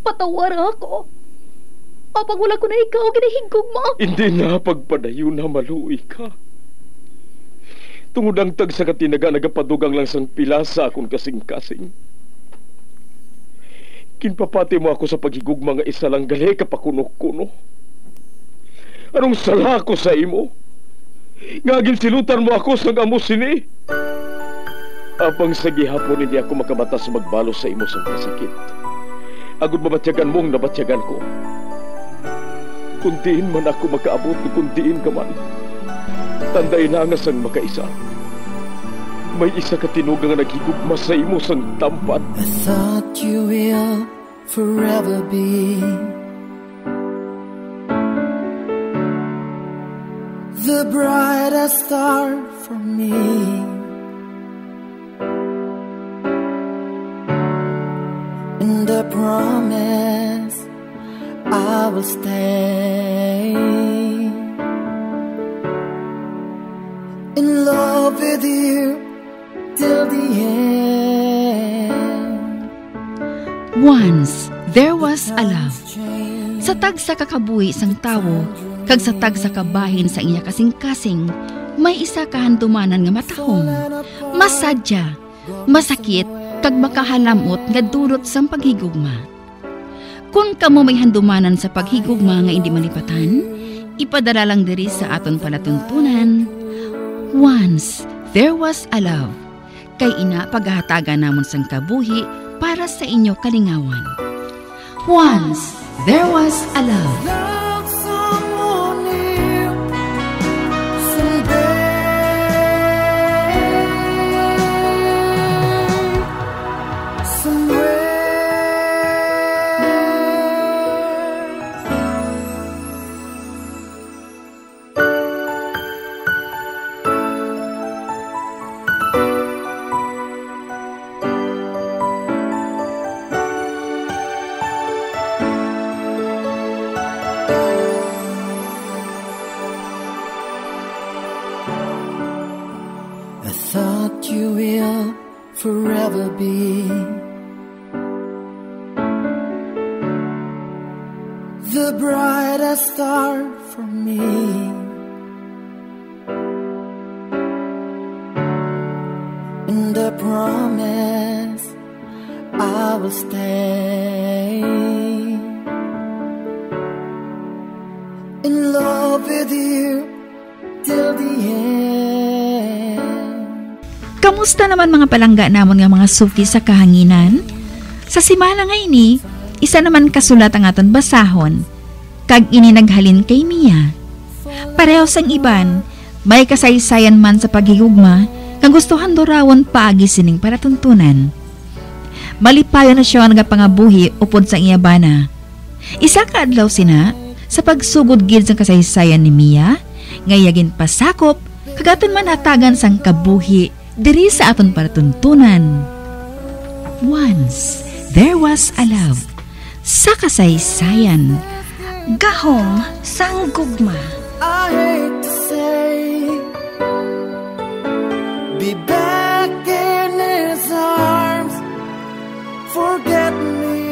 patawar ako. Apag wala ko na ikaw, ginahigog mo. Hindi na pagpadayon na maluoy ka. Tungod ang tag sa katinaga nagapadugang lang sang pilasa akong kasing-kasing. Kinpapati mo ako sa paghigugma nga isa lang gali kapakuno-kuno. Anong sala ko sa imo? Ngagin silutan mo ako sa amo sini. Apang sa gihapon hindi ako makabatas magbalo sa imo sa kasakit. Agud mabatyagan mong nabatyagan ko. Kundiin man ako makaabot, kundiin ka man. Tanday na nga sang makaisa. May isa ka tinugang nga naghigugma sa imo sang tampad. I thought you will forever be the brightest star for me. And I promise I will stay in love with you till the end. Once there was a love. Sa tag sa kakabuhi sang tawo, kag sa tag sa kabahin sa iya kasing-kasing, may isa kahandumanan nga matahong, masadya, masakit, kag makahalamot nga durot sang paghigugma. Kung kamo may handumanan sa paghigugma nga hindi malipatan, ipadala lang diri sa aton palatuntunan. Once there was a love. Kay ina paghahatagan namon sang kabuhi para sa inyo kalingawan. Once there was a love. You will forever be the brightest star for me. And I promise I will stay in love with you till the end. Kamusta naman mga palangga namon nga mga suki sa kahanginan? Sa simana nga ini, isa naman kasulat ang aton basahon, kag ini naghalin kay Mia. Pareho sang iban, may kasaysayan man sa paghigugma, kang gustuhan dorawon paagi sining paratuntunan. Malipayo na siya nga pangabuhi upod sa iyabana. Isa ka adlaw sina, sa pagsugod gid sang kasaysayan ni Mia, ngayagin pasakop, kagaton man hatagan sang kabuhi, diri sa aton paratuntunan. Once there was a love. Sa kasaysayan, gahom sang gugma. I hate to say, be back in his arms, forget me.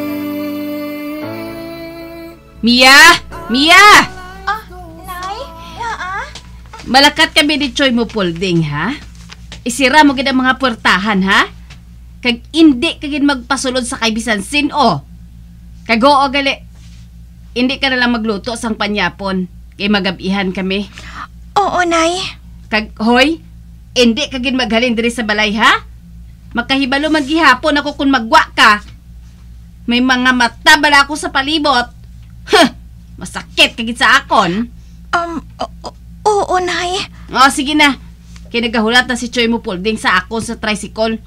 Mia! Mia! Nay? Yaa? Malakat kami ni Choy mo pulding, ha? Isira mo gid ang mga puwertahan, ha? Kag hindi kagid magpasulod sa kaibisan sino. Kag oo gali. Hindi ka na lang magluto sang panyapon. Kay magabihan kami. Oo, Nay. Kag hoy, hindi kagid maghalin diri sa balay, ha? Magkahibalo man gihapon ako kung magwa ka. May mga mata bala ako sa palibot. Huh! Masakit kagid sa akon. Oo, Nay. Oh, sige na. Kinagahulat na si Choy mo pulding sa akon sa tricycle.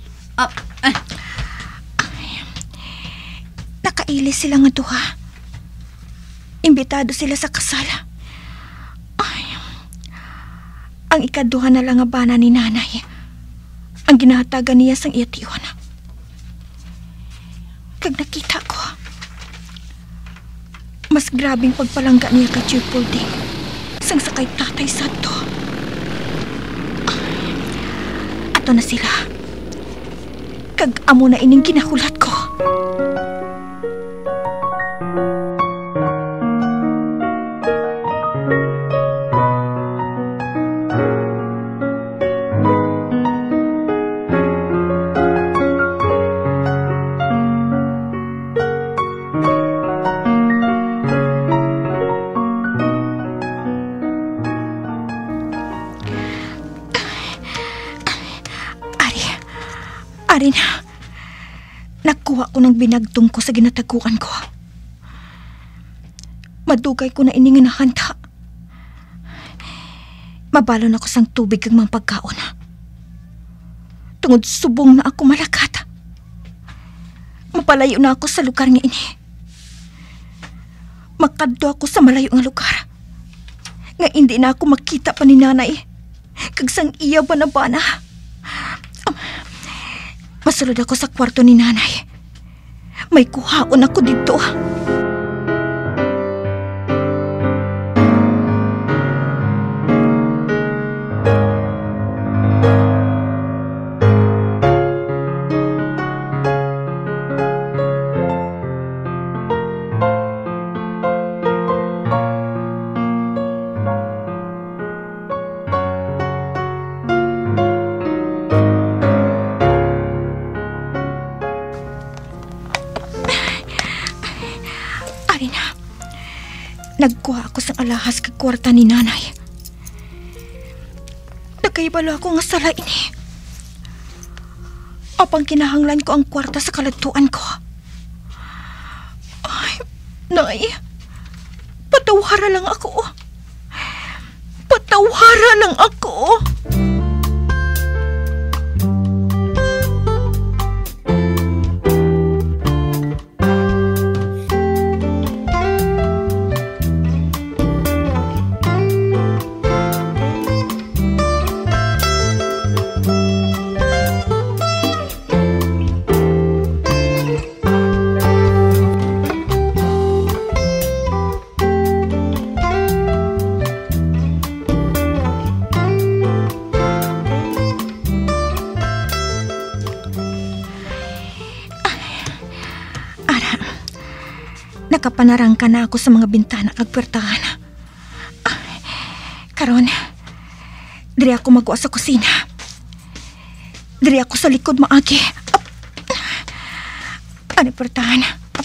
Nakailis sila nga duha. Imbitado sila sa kasal. Ay, ang ikaduha na lang nga bana ni nanay. Ang ginahatagan niya sang iyatiwan. Kag nakita ko, mas grabing pagpalangga niya ka Choy pulding sang sakay tatay sadto. Ato na sila. Kag amo na ining ginahulat ko. Arin, nakuha ko ng binagtong ko sa ginataguan ko. Madugay ko na iningan na handa. Mabalon ako sang tubig kag mga pagkaon. Tungod subong na ako malakat. Mapalayo na ako sa lugar nga ini. Makadto ako sa malayo nga lugar. Nga hindi na ako makita pa ni nanay. Kag sang iya bana-bana. Masulod ako sa kwarto ni nanay. May kuhaon ako dito. Nagkuha ako sa alahas kag kwarta ni nanay. Nagkaibalo ako nga sala ini. Apang kinahanglan ko ang kwarta sa kaladtuan ko. Ay, nay, patawhara lang ako. Patawhara lang ako. Nakapanarangka na ako sa mga bintana kag pwertahan. Karon, diri ako magwa sa kusina. Diri ako sa likod maagi. Ano pwertahan?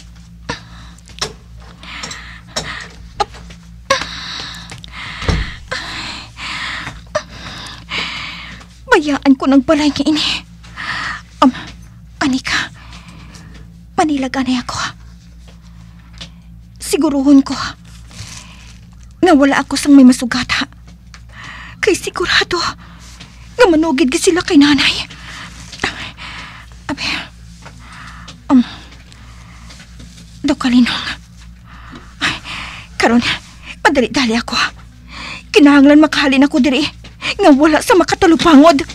Bayaan ko ng balay nga ini. Anika, manilaganay ako. Siguruhon ko nga wala ako sang may masugata. Kay sigurado nga manugid gi sila kay nanay. Abe, Dokalinong. Karon, madali-dali ako. Kinahanglan makahalin ako diri nga wala sa makatalupangod.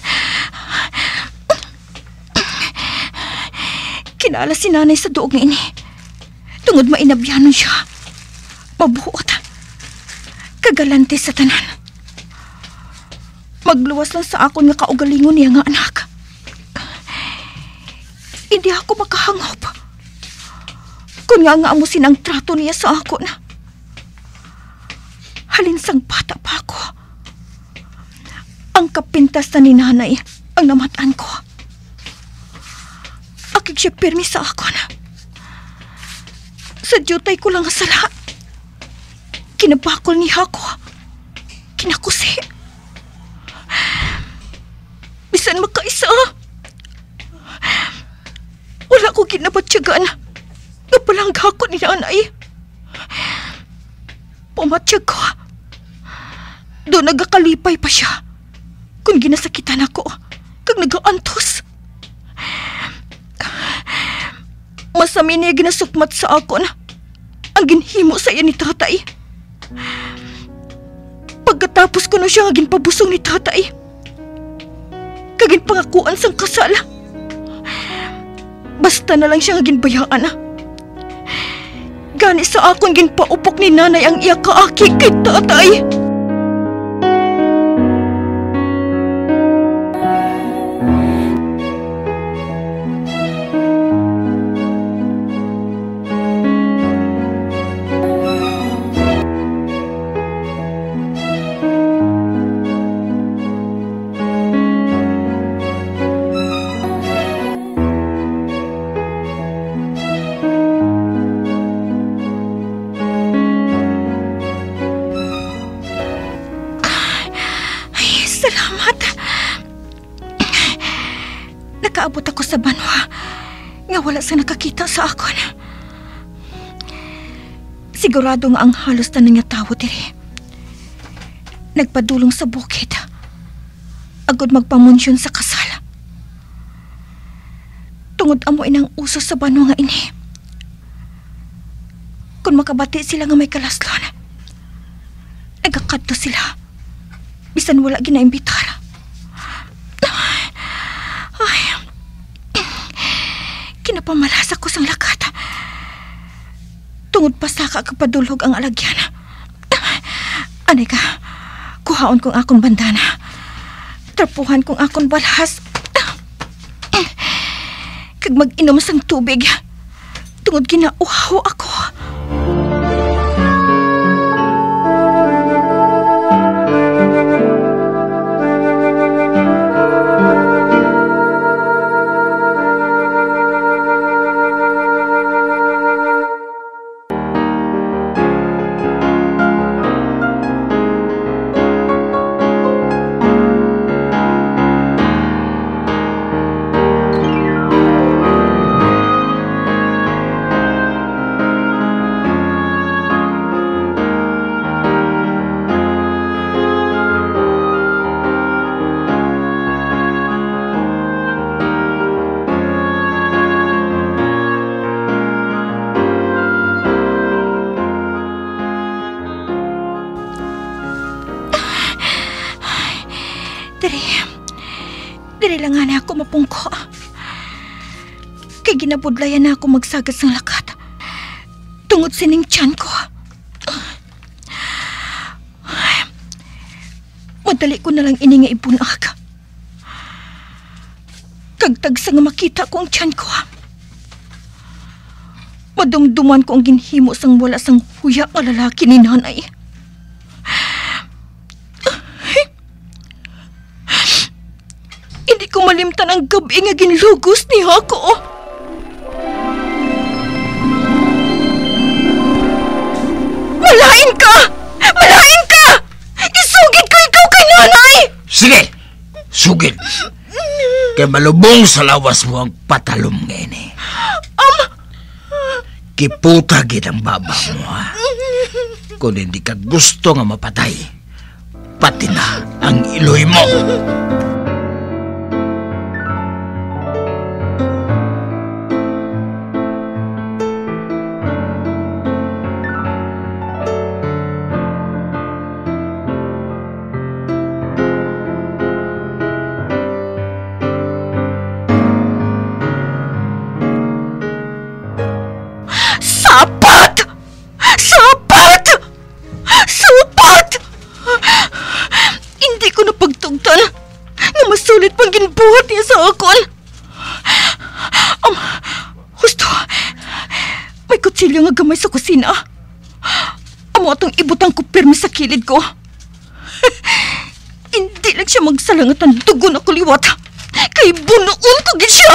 Kinala si nanay sa duog nga ini. Tungod mainabyanon siya. Mabuot. Kagalante sa tanan. Magluwas lang sa akon nga kaugalingon niya nga anak. Hindi ako makahangop. Kung nga amusin ang trato niya sa akon. Halin sang bata pa ako. Ang kapintas na ni nanay ang namataan ko. Akig siya pirmi sa akon. Sa jutay ko lang sala. Kinabakol niya ako. Kinakusi. Bisan makaisa. Wala ko ginabatyagan. Napalangga ko ni nanay. Pumatyag ko. Doon nagakalipay pa siya. Kung ginasakitan ako. Kag nagaantos. Masami niya ginasukmat sa akon ang ginhimo sa iya ni tatay. Pagkatapos ko na siya nga ginpabusong ni tatay, kagin pangakuan sang kasal. Basta na lang siya nga ginbayaan. Gani sa akon ginpaupok ni nanay ang iya kaaki kay tatay. wala sa nakakita sa akon. Sigurado nga ang halos na niya tao diri. Nagpadulong sa bukid. Agod magpamunsyon sa kasal. Tungod amo inang uso sa bano nga ini. Kung makabati sila nga may kalaslon, nagakadto sila. Bisan wala ginaimbitar. Ay, kinapamalas ako sang lakat. Tungod pa sa kakapadulog ang alagyan. Anay ka, kuhaon kong akong bandana. Trapuhan kong akong balhas. Kag mag-inom sang tubig. Tungod ginauhaw ako. Diri lang nga na ako mapungko. Kay ginabudlayan na ako magsagas ng lakat. Tungod sining tiyan ko. Madali ko na lang ini nga ibunag. Kagtagsa nga makita ko ang tiyan ko. Madumduman ko ang ginhimo sang wala sang huya nga lalaki ni nanay. Hindi ko malimtan ang gabi nga ginlugos ni Hako. Malain ka! Malain ka! Isugid ko ikaw kay nanay! Sige! Sugid! Kay malubong sa lawas mo ang patalom ngayon eh. Kiputa gid ang baba mo ha. Kung hindi ka gusto nga mapatay, pati na ang iloy mo. Nga gamay sa kusina. Amo atong ibutang ko pirmi sa kilid ko. Hindi lang siya magsalangat ng dugo na kuliwat. Kay bunuon ko gid siya.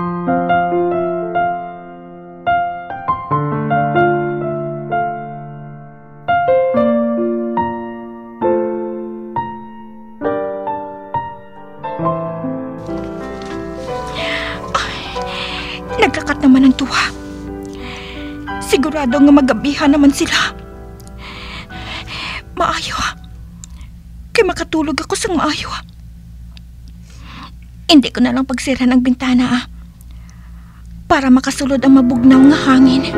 Nagkakat naman ang tuwa. Sigurado nga magabihan naman sila. Maayo. Kay makatulog ako sang maayo. Hindi ko na lang pagsira ng bintana para makasulod ang mabugnaw nga hangin.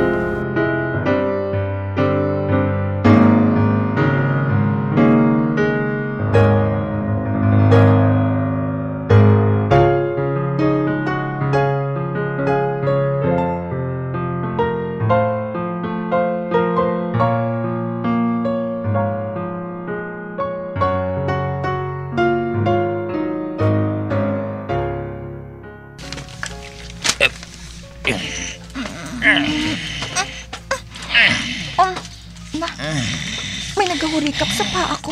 May nagahurikap sa paa ko.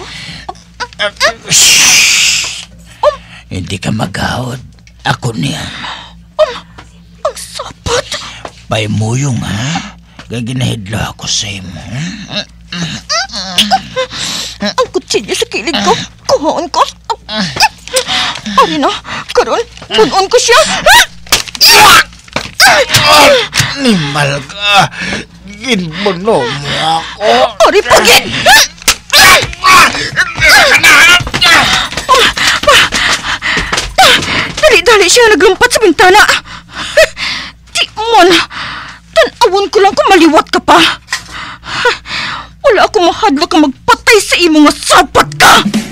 Hindi ka magahod. Ako niya. Ang sapat. Paimuyong ha. Gaginahidlo ako sa imo. Ang kutsilyo sa kilid ko. Kuhaan ko. Ari na. Karon, bunon ko siya. Animal ka. Ginbuno mo ako. Ori pagi! Dali-dali siya naglumpat sa bintana. Di man, tanawon ko lang kung maliwat ka pa. Wala akong mahadlok ang magpatay sa imo nga sapat ka.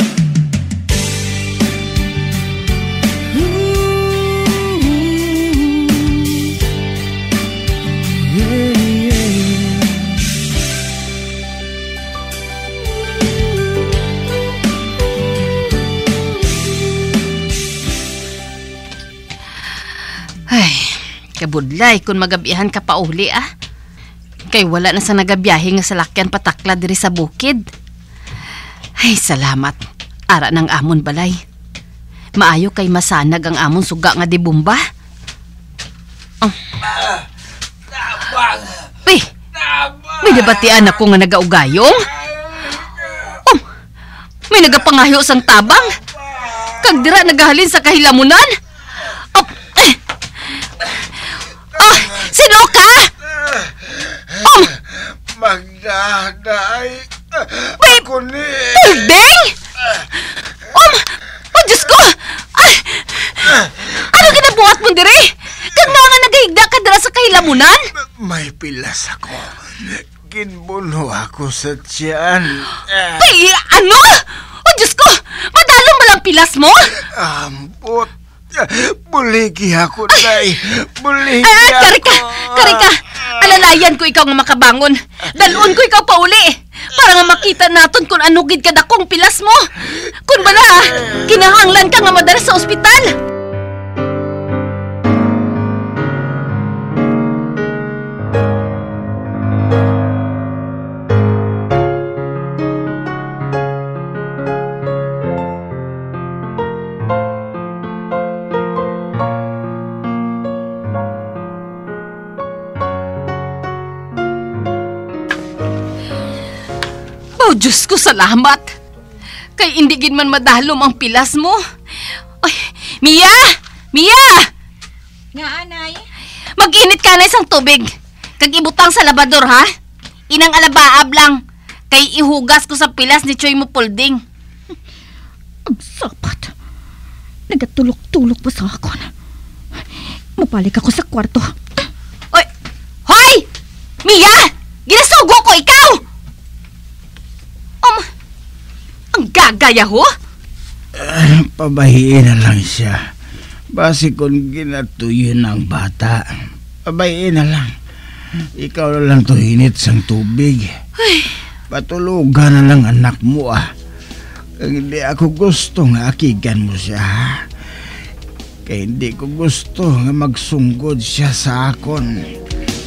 Ay, kabudlay kung magabihan ka pa uli Kay wala na sa nagabiyahe nga salakyan patakla diri sa bukid. Ay, salamat. Ara ng amon balay. Maayo kay masanag ang amon suga nga di bomba. Uy, may nabatian ako nga nagaugayong. May nagapangayo sang tabang. Kag dira nagahalin sa kahilamunan. Sino ka? Magdaday. Ako ni... Pulding? Diyos ko! Ano ginabuhat mo diri? Kag nga nagahigda ka dira sa kahilamunan? May pilas ako. Ginbuno ako sa tiyan. Ay, ano? Diyos ko! Madalong ba lang pilas mo? Ambot. Buligi ako, day. Buligi Karika! Alalayan ko ikaw nga makabangon. Dalon ko ikaw pa uli. Para nga makita naton kung anugid ka dakong pilas mo. Kung bala, kinahanglan ka nga madala sa ospital. Diyos ko, salamat. Kay hindi gid man madalom ang pilas mo. Ay, Mia! Nga, anay? Mag-init ka na isang tubig. Kag ibutang sa labador, ha? Inang alabaab lang. Kay ihugas ko sa pilas ni Choy mo Pulding. Ang sapat. Nagatulok-tulok pa sa ako na. Mapalik ako sa kwarto. Oy! Hoy! Mia! Ginasugo ko ikaw! Ang gagaya ho? Pabahiin na lang siya. Basi kung ginatuyo ng bata. Pabahiin na lang. Ikaw na lang to hinit sang tubig. Ay. Patulugan na lang anak mo Kung hindi ako gusto nga akigan mo siya. Kaya hindi ko gusto nga magsunggod siya sa akon.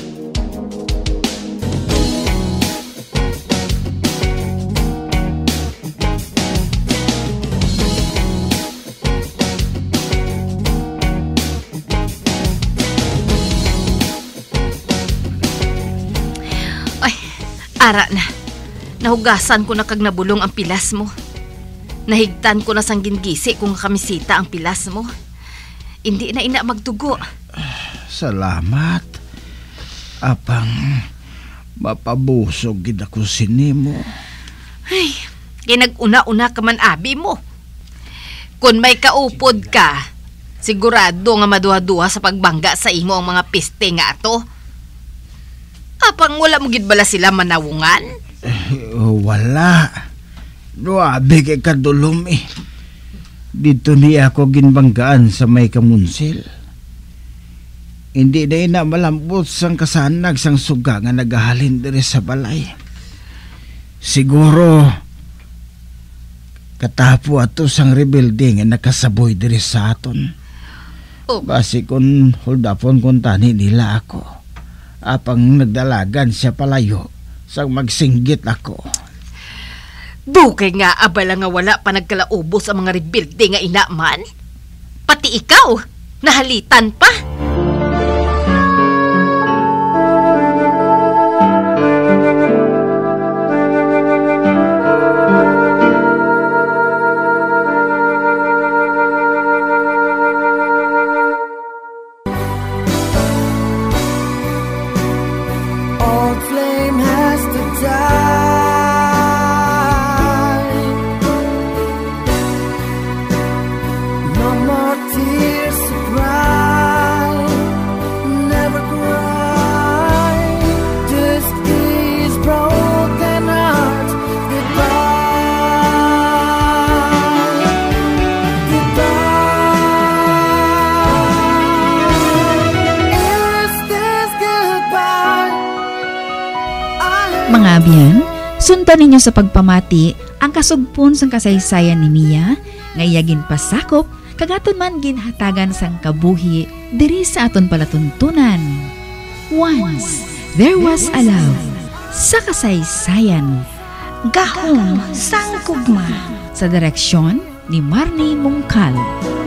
Ara na. Nahugasan ko na kag nabulong ang pilas mo. Nahigtan ko na sang gingisi kung kamisita ang pilas mo. Hindi na ina magdugo. Salamat. Apang mapabusog gid ako sinimo. Ay, kinag-una-una ka man abi mo. Kung may kaupod ka, sigurado nga maduha-duha sa pagbangga sa imo ang mga piste nga ato. Apang wala mo gid bala sila manawungan? Wala. Luabi kay kadulom Dito niya ako ginbanggaan sa may kamunsil. Hindi na ina malambot sang kasanag sang suga nga nagahalin diri sa balay. Siguro katapo ato sang rebuilding nga nakasaboy diri sa aton. Basi kun holdapon kun tani nila ako. Apang nagdalagan siya palayo sang magsinggit ako. Dugay nga abala nga wala pa nagkalaubos ang mga rebuilding nga inaman. Pati ikaw, nahalitan pa. die. No more tears to cry, never cry. Just these broken hearts goodbye, goodbye. Is this goodbye? Mga abyan, sundan ninyo sa pagpamati ang kasugpon sang kasaysayan ni Mia, ngayagin pasakop, kagaton man ginhatagan sang kabuhi, diri sa aton palatuntunan. Once, there was a love, sa kasaysayan, Gahom sang gugma. sa direksyon ni Marnie Mongcal.